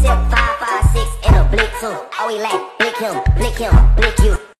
Zip 556 in a blick too. Oh, he like blick him, blick you.